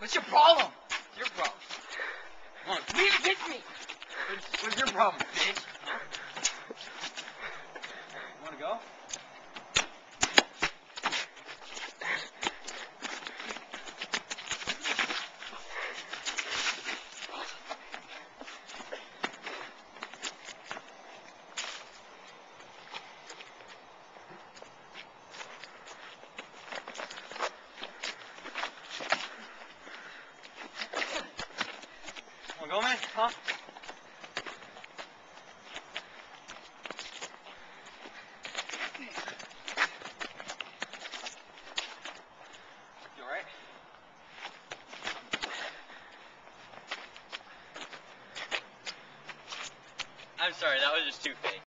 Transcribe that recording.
What's your problem? What's your problem? Come on, leave it, hit me! What's your problem, bitch? You wanna go? Wanna go, man? Huh? You alright? I'm sorry, that was just too fake.